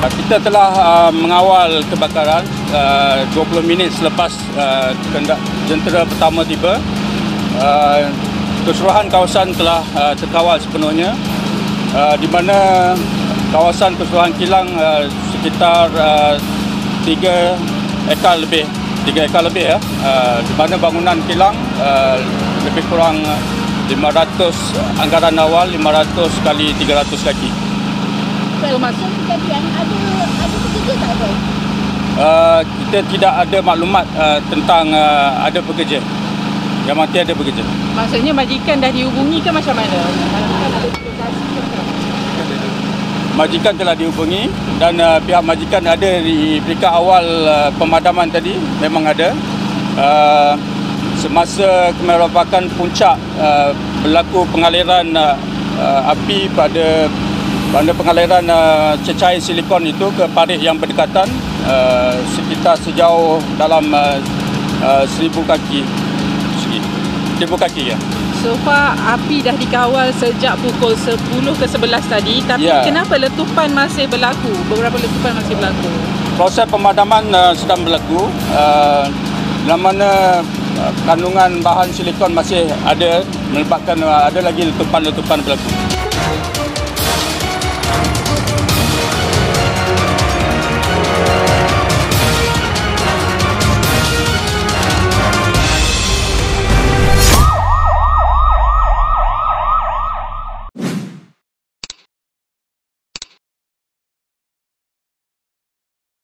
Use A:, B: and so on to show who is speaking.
A: Kita telah mengawal kebakaran 20 minit selepas jentera pertama tiba. Keseluruhan kawasan telah terkawal sepenuhnya, di mana kawasan keseluruhan kilang sekitar 3 ekar lebih ya, di mana bangunan kilang lebih kurang 500, anggaran awal 500 kali 300 kaki.
B: So, maksud kejadian ada pekerja tak ada?
A: Kita tidak ada maklumat tentang ada pekerja. Yang mati ada pekerja.
C: Maksudnya majikan dah dihubungi ke macam mana?
A: Majikan telah dihubungi dan pihak majikan ada di peringkat awal pemadaman tadi, memang ada. Semasa kemeropakan puncak berlaku pengaliran api pada pengaliran cecair silikon itu ke parit yang berdekatan, sekitar sejauh dalam 1,000 kaki. 1,000 kaki ya.
C: So far api dah dikawal sejak pukul 10 ke 11 tadi, tapi kenapa letupan masih berlaku? Beberapa letupan masih berlaku.
A: Proses pemadaman sedang berlaku, dalam mana kandungan bahan silikon masih ada, menyebabkan ada lagi letupan-letupan berlaku.